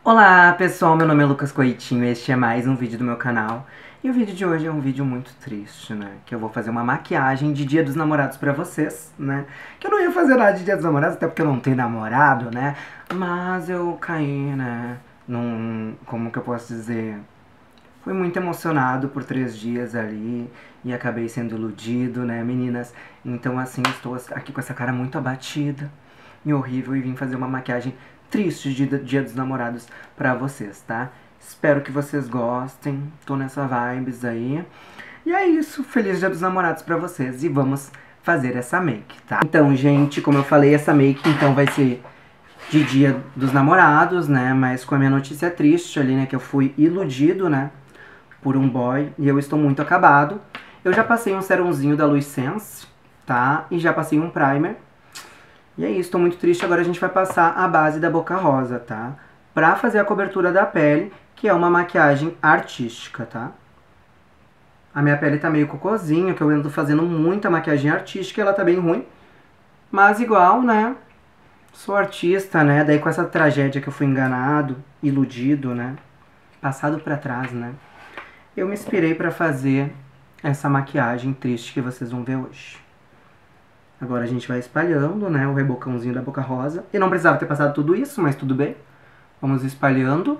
Olá pessoal, meu nome é Lucas Coitinho e este é mais um vídeo do meu canal. E o vídeo de hoje é um vídeo muito triste, né? Que eu vou fazer uma maquiagem de Dia dos Namorados pra vocês, né? Que eu não ia fazer nada de Dia dos Namorados, até porque eu não tenho namorado, né? Mas eu caí, né? Como que eu posso dizer? Fui muito emocionado por 3 dias ali e acabei sendo iludido, né, meninas? Então, assim, estou aqui com essa cara muito abatida e horrível e vim fazer uma maquiagem triste de Dia dos Namorados pra vocês, tá? Espero que vocês gostem, tô nessa vibes aí. E é isso, feliz Dia dos Namorados pra vocês e vamos fazer essa make, tá? Então, gente, como eu falei, essa make então vai ser de Dia dos Namorados, né? Mas com a minha notícia triste ali, né? Que eu fui iludido, né? Por um boy e eu estou muito acabado. Eu já passei um serumzinho da Luissense, tá? E já passei um primer. E é isso, estou muito triste. Agora a gente vai passar a base da Boca Rosa, tá? Pra fazer a cobertura da pele, que é uma maquiagem artística, tá? A minha pele tá meio cocôzinha, que eu ando fazendo muita maquiagem artística e ela tá bem ruim. Mas igual, né? Sou artista, né? Daí com essa tragédia que eu fui enganado, iludido, né? Passado pra trás, né? Eu me inspirei pra fazer essa maquiagem triste que vocês vão ver hoje. Agora a gente vai espalhando, né, o rebocãozinho da Boca Rosa. E não precisava ter passado tudo isso, mas tudo bem. Vamos espalhando.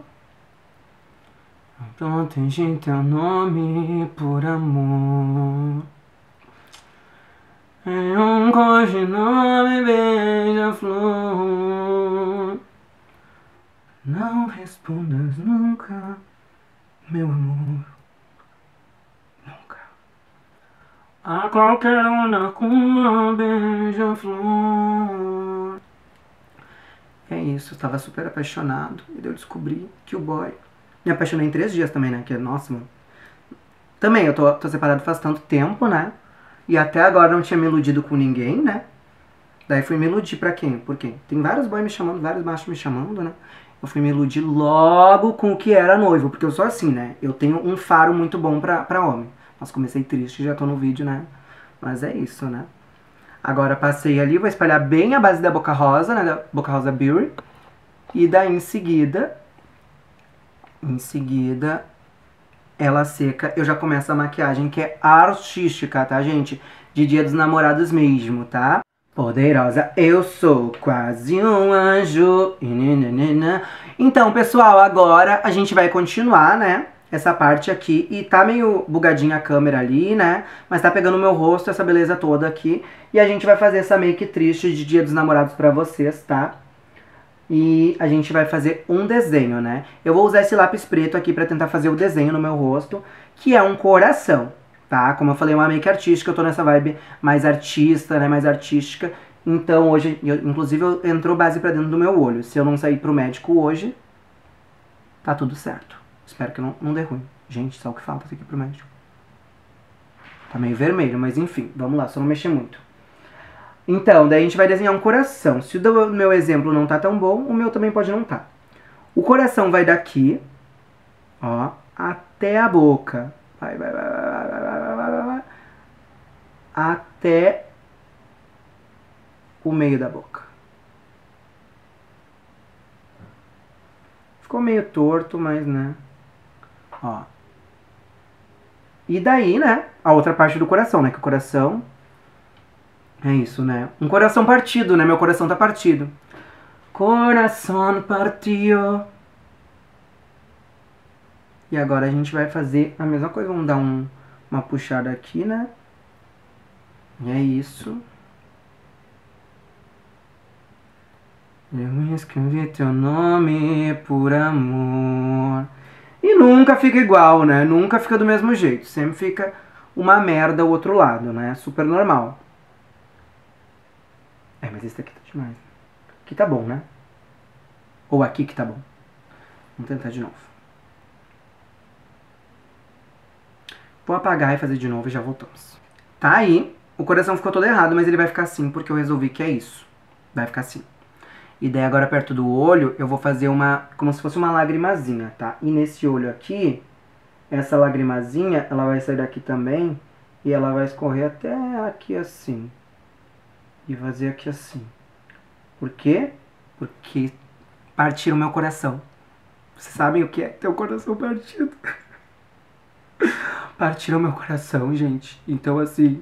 Proteger teu nome por amor. Em um codinome beija-flor. Não respondas nunca, meu amor. Nunca. A qualquer onda com uma beija-flor. É isso, eu tava super apaixonado. E daí eu descobri que o boy... Me apaixonei em 3 dias também, né? Que, nossa, mano. Também, eu tô separado faz tanto tempo, né? E até agora não tinha me iludido com ninguém, né? Daí fui me iludir pra quem? Por quem? Tem vários boys me chamando, vários machos me chamando, né? Eu fui me iludir logo com o que era noivo. Porque eu sou assim, né? Eu tenho um faro muito bom pra homem. Mas comecei triste, já tô no vídeo, né? Mas é isso, né? Agora passei ali, vou espalhar bem a base da Boca Rosa, né? Da Boca Rosa Beauty. E daí em seguida, ela seca, eu já começo a maquiagem que é artística, tá, gente? De Dia dos Namorados mesmo, tá? Poderosa, eu sou quase um anjo. Então, pessoal, agora a gente vai continuar, né? Essa parte aqui. E tá meio bugadinha a câmera ali, né? Mas tá pegando o meu rosto, essa beleza toda aqui. E a gente vai fazer essa make triste de Dia dos Namorados pra vocês, tá? E a gente vai fazer um desenho, né? Eu vou usar esse lápis preto aqui pra tentar fazer o desenho no meu rosto, que é um coração, tá? Como eu falei, é uma make artística, eu tô nessa vibe mais artista, né? Mais artística. Então hoje, inclusive, entrou base pra dentro do meu olho. Se eu não sair pro médico hoje, tá tudo certo. Espero que não dê ruim. Gente, só o que falta aqui pro médico. Tá meio vermelho, mas enfim, vamos lá, só não mexer muito. Então, daí a gente vai desenhar um coração. Se o meu exemplo não tá tão bom, o meu também pode não tá. O coração vai daqui, ó, até a boca. Vai, até o meio da boca. Ficou meio torto, mas, né, ó. E daí, né, a outra parte do coração, né, que o coração... É isso, né? Um coração partido, né? Meu coração tá partido. Coração partido. E agora a gente vai fazer a mesma coisa. Vamos dar uma puxada aqui, né? E é isso. Eu escrevi teu nome por amor. E nunca fica igual, né? Nunca fica do mesmo jeito. Sempre fica uma merda o outro lado, né? Super normal. É, mas esse daqui tá demais. Aqui tá bom, né? Ou aqui que tá bom. Vamos tentar de novo. Vou apagar e fazer de novo e já voltamos. Tá aí. O coração ficou todo errado, mas ele vai ficar assim porque eu resolvi que é isso. Vai ficar assim. E daí agora perto do olho eu vou fazer como se fosse uma lagrimazinha, tá? E nesse olho aqui, essa lagrimazinha, ela vai sair daqui também e ela vai escorrer até aqui assim. E fazer aqui assim. Por quê? Porque partiram meu coração. Vocês sabem o que é ter o coração partido? Partiram meu coração, gente. Então, assim...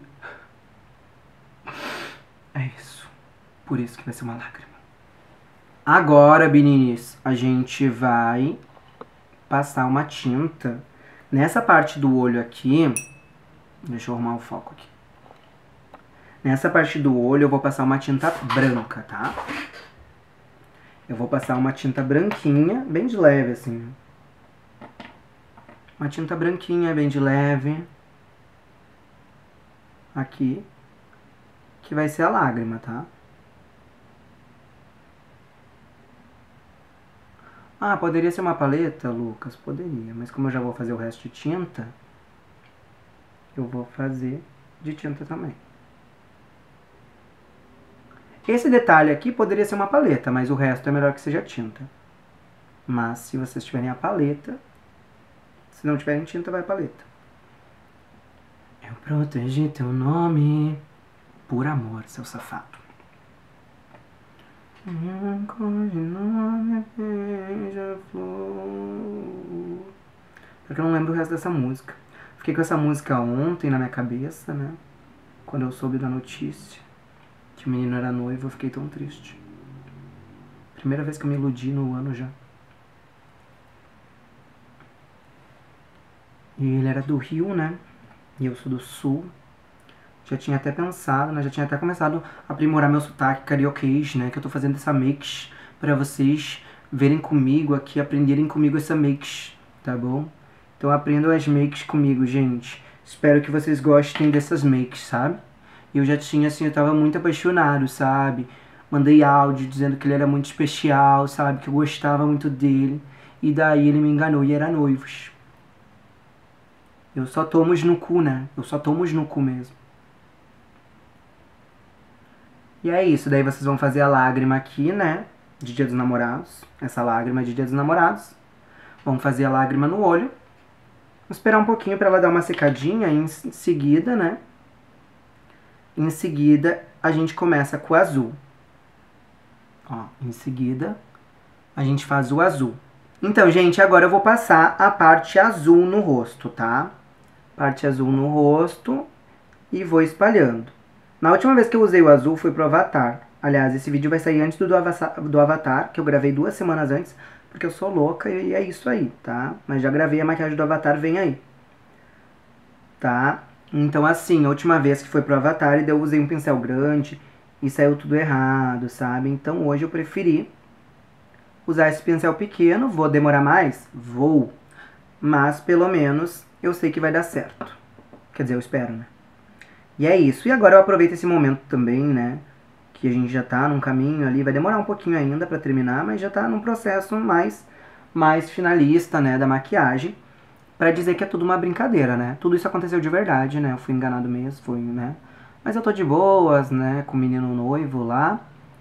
é isso. Por isso que vai ser uma lágrima. Agora, meninas, a gente vai passar uma tinta nessa parte do olho aqui. Deixa eu arrumar o foco aqui. Nessa parte do olho eu vou passar uma tinta branca, tá? Eu vou passar uma tinta branquinha, bem de leve, assim. Uma tinta branquinha, bem de leve. Aqui. Que vai ser a lágrima, tá? Ah, poderia ser uma paleta, Lucas? Poderia. Mas como eu já vou fazer o resto de tinta, eu vou fazer de tinta também. Esse detalhe aqui poderia ser uma paleta, mas o resto é melhor que seja tinta. Mas se vocês tiverem a paleta, se não tiverem tinta, vai a paleta. Eu protegi teu nome por amor, seu safado. Porque eu não lembro o resto dessa música. Fiquei com essa música ontem na minha cabeça, né? Quando eu soube da notícia que o menino era noivo, eu fiquei tão triste. Primeira vez que eu me iludi no ano já. E ele era do Rio, né? E eu sou do Sul. Já tinha até pensado, né? Já tinha até começado a aprimorar meu sotaque carioquês, né? Que eu tô fazendo essa mix pra vocês verem comigo aqui, aprenderem comigo essa mix, tá bom? Então aprendam as makes comigo, gente. Espero que vocês gostem dessas makes, sabe? Eu já tinha, assim, eu tava muito apaixonado, sabe? Mandei áudio dizendo que ele era muito especial, sabe? Que eu gostava muito dele. E daí ele me enganou e era noivos. Eu só tomo os no cu, né? Eu só tomo os no cu mesmo. E é isso, daí vocês vão fazer a lágrima aqui, né? De Dia dos Namorados. Essa lágrima é de Dia dos Namorados. Vamos fazer a lágrima no olho. Vamos esperar um pouquinho pra ela dar uma secadinha e em seguida, né? Em seguida, a gente começa com o azul. Ó, em seguida, a gente faz o azul. Então, gente, agora eu vou passar a parte azul no rosto, tá? Parte azul no rosto e vou espalhando. Na última vez que eu usei o azul foi pro Avatar. Aliás, esse vídeo vai sair antes do Avatar, que eu gravei 2 semanas antes, porque eu sou louca e é isso aí, tá? Mas já gravei a maquiagem do Avatar, vem aí. Tá? Então assim, a última vez que foi pro Avatar, eu usei um pincel grande e saiu tudo errado, sabe? Então hoje eu preferi usar esse pincel pequeno. Vou demorar mais? Vou. Mas pelo menos eu sei que vai dar certo. Quer dizer, eu espero, né? E é isso. E agora eu aproveito esse momento também, né? Que a gente já tá num caminho ali. Vai demorar um pouquinho ainda pra terminar, mas já tá num processo mais finalista, né? Da maquiagem. Pra dizer que é tudo uma brincadeira, né? Tudo isso aconteceu de verdade, né? Eu fui enganado mesmo, né? Mas eu tô de boas, né? Com o menino noivo lá.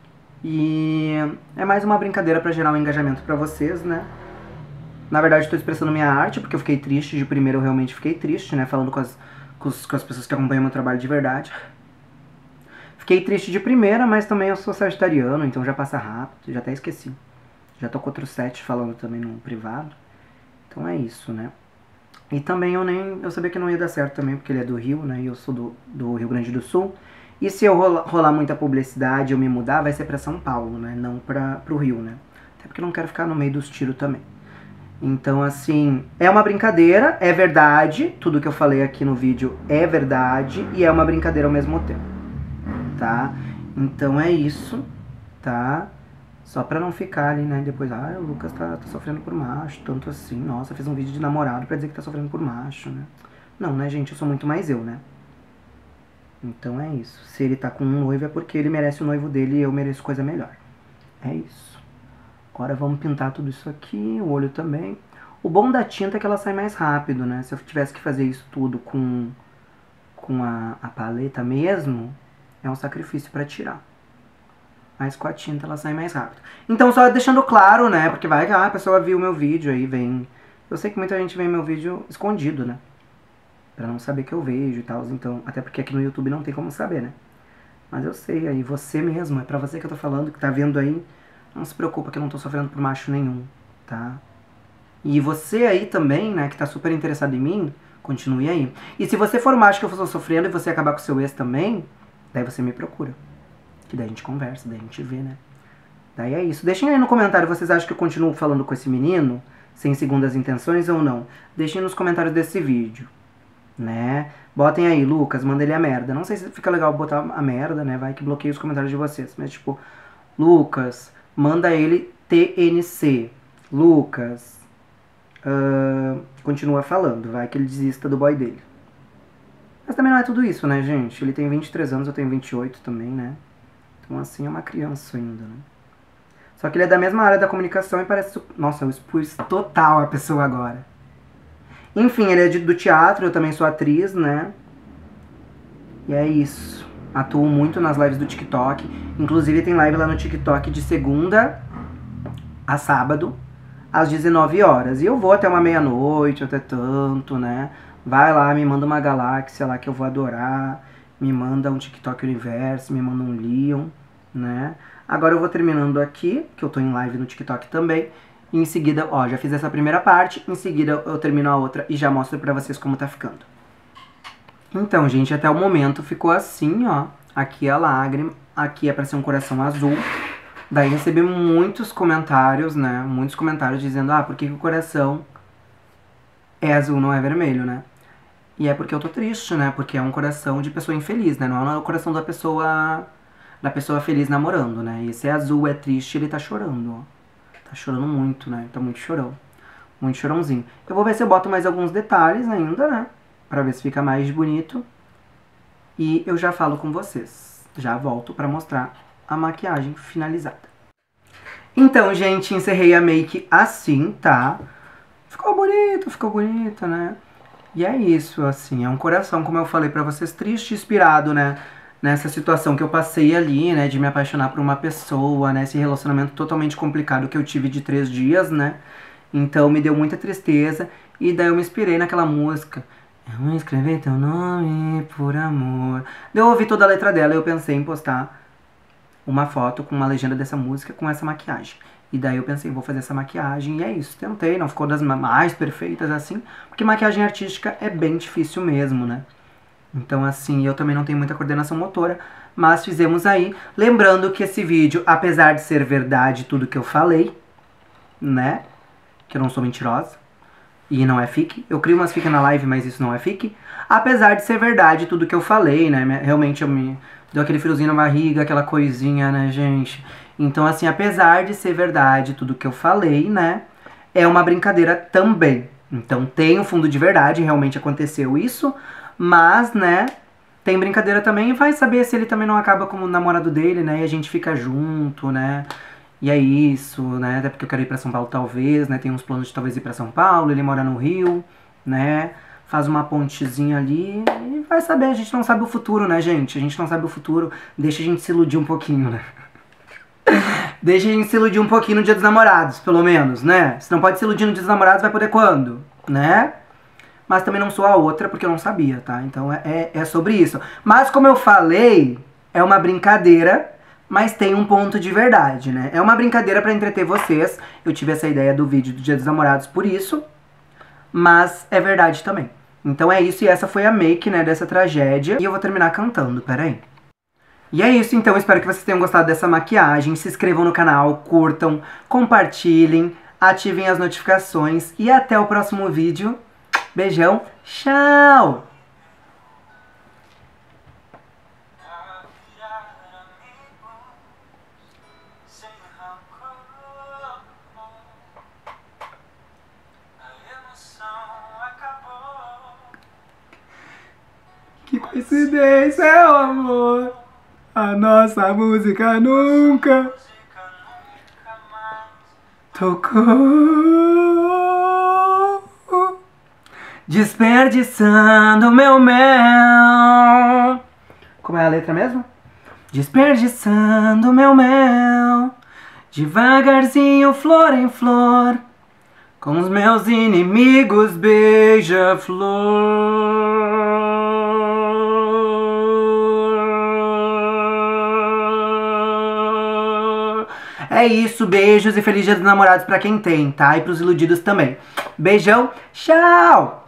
E é mais uma brincadeira pra gerar um engajamento pra vocês, né? Na verdade, eu tô expressando minha arte, porque eu fiquei triste. De primeiro, eu realmente fiquei triste, né? Falando com as pessoas que acompanham meu trabalho de verdade. Fiquei triste de primeira, mas também eu sou sagitariano, então já passa rápido. Já até esqueci. Já tô com outro set falando também no privado. Então é isso, né? E também eu sabia que não ia dar certo também, porque ele é do Rio, né? E eu sou do Rio Grande do Sul. E se eu rolar muita publicidade, eu me mudar, vai ser pra São Paulo, né? Não pro Rio, né? Até porque eu não quero ficar no meio dos tiros também. Então, assim, é uma brincadeira, é verdade. Tudo que eu falei aqui no vídeo é verdade e é uma brincadeira ao mesmo tempo, tá? Então é isso, tá? Só pra não ficar ali, né, depois, o Lucas tá sofrendo por macho, tanto assim, nossa, fez um vídeo de namorado pra dizer que tá sofrendo por macho, né? Não, né, gente, eu sou muito mais eu, né? Então é isso. Se ele tá com um noivo é porque ele merece o noivo dele e eu mereço coisa melhor. É isso. Agora vamos pintar tudo isso aqui, o olho também. O bom da tinta é que ela sai mais rápido, né? Se eu tivesse que fazer isso tudo com a paleta mesmo, é um sacrifício pra tirar. Mas com a tinta ela sai mais rápido. Então só deixando claro, né? Porque vai que a pessoa viu meu vídeo aí, vem... Eu sei que muita gente vê meu vídeo escondido, né? Pra não saber que eu vejo e tal. Então, até porque aqui no YouTube não tem como saber, né? Mas eu sei, aí você mesmo, é pra você que eu tô falando, que tá vendo aí. Não se preocupa que eu não tô sofrendo por macho nenhum, tá? E você aí também, né, que tá super interessado em mim, continue aí. E se você for macho que eu estou sofrendo e você acabar com o seu ex também, daí você me procura. Que daí a gente conversa, daí a gente vê, né? Daí é isso. Deixem aí no comentário, vocês acham que eu continuo falando com esse menino, sem segundas intenções ou não? Deixem nos comentários desse vídeo, né? Botem aí, Lucas, manda ele a merda. Não sei se fica legal botar a merda, né? Vai que bloqueia os comentários de vocês. Mas tipo, Lucas, manda ele TNC. Lucas, continua falando, vai que ele desista do boy dele. Mas também não é tudo isso, né, gente? Ele tem 23 anos, eu tenho 28 também, né? Então assim, é uma criança ainda, né? Só que ele é da mesma área da comunicação e parece... Nossa, eu expus total a pessoa agora. Enfim, ele é do teatro, eu também sou atriz, né? E é isso. Atuo muito nas lives do TikTok. Inclusive tem live lá no TikTok de segunda a sábado, às 19 horas. E eu vou até uma meia-noite, até tanto, né? Vai lá, me manda uma galáxia lá que eu vou adorar. Me manda um TikTok Universo, me manda um Leon, né? Agora eu vou terminando aqui, que eu tô em live no TikTok também. E em seguida, ó, já fiz essa primeira parte. Em seguida eu termino a outra e já mostro pra vocês como tá ficando. Então, gente, até o momento ficou assim, ó. Aqui é a lágrima, aqui é pra ser um coração azul. Daí recebi muitos comentários, né? Muitos comentários dizendo, ah, por que o coração é azul, não é vermelho, né? E é porque eu tô triste, né? Porque é um coração de pessoa infeliz, né? Não é o coração da pessoa feliz namorando, né? Esse é azul, é triste, ele tá chorando, ó. Tá chorando muito, né? Tá muito chorão. Muito chorãozinho. Eu vou ver se eu boto mais alguns detalhes ainda, né? Pra ver se fica mais bonito. E eu já falo com vocês. Já volto pra mostrar a maquiagem finalizada. Então, gente, encerrei a make assim, tá? Ficou bonito, né? E é isso, assim, é um coração, como eu falei pra vocês, triste, inspirado, né? Nessa situação que eu passei ali, né? De me apaixonar por uma pessoa, né? Esse relacionamento totalmente complicado que eu tive de 3 dias, né? Então me deu muita tristeza. E daí eu me inspirei naquela música. Eu vou escrever teu nome por amor. Daí eu ouvi toda a letra dela e eu pensei em postar uma foto com uma legenda dessa música com essa maquiagem. E daí eu pensei, vou fazer essa maquiagem e é isso. Tentei, não ficou das mais perfeitas assim, porque maquiagem artística é bem difícil mesmo, né? Então assim, eu também não tenho muita coordenação motora, mas fizemos aí. Lembrando que esse vídeo, apesar de ser verdade tudo que eu falei, né? Que eu não sou mentirosa. E não é fic. Eu crio umas fic na live, mas isso não é fic. Apesar de ser verdade tudo que eu falei, né? Realmente eu me... Deu aquele friozinho na barriga, aquela coisinha, né, gente? Então, assim, apesar de ser verdade tudo que eu falei, né? É uma brincadeira também. Então tem um fundo de verdade, realmente aconteceu isso. Mas, né, tem brincadeira também. E vai saber se ele também não acaba como namorado dele, né? E a gente fica junto, né? E é isso, né? Até porque eu quero ir pra São Paulo talvez, né? Tem uns planos de talvez ir pra São Paulo, ele mora no Rio, né? Faz uma pontezinha ali e vai saber, a gente não sabe o futuro, né, gente? A gente não sabe o futuro, deixa a gente se iludir um pouquinho, né? Deixa a gente se iludir um pouquinho no Dia dos Namorados, pelo menos, né? Se não pode se iludir no Dia dos Namorados, vai poder quando? Né? Mas também não sou a outra porque eu não sabia, tá? Então é sobre isso. Mas como eu falei, é uma brincadeira, mas tem um ponto de verdade, né? É uma brincadeira pra entreter vocês. Eu tive essa ideia do vídeo do Dia dos Namorados por isso, mas é verdade também. Então é isso, e essa foi a make, né, dessa tragédia. E eu vou terminar cantando, peraí. E é isso, então, espero que vocês tenham gostado dessa maquiagem. Se inscrevam no canal, curtam, compartilhem, ativem as notificações. E até o próximo vídeo. Beijão, tchau! Que coincidência, é o amor. A nossa música nunca tocou. Desperdiçando meu mel. Como é a letra mesmo? Desperdiçando meu mel. Devagarzinho, flor em flor. Com os meus inimigos, beija-flor. É É isso, beijos e feliz dia dos namorados pra quem tem, tá? E pros iludidos também. Beijão, tchau!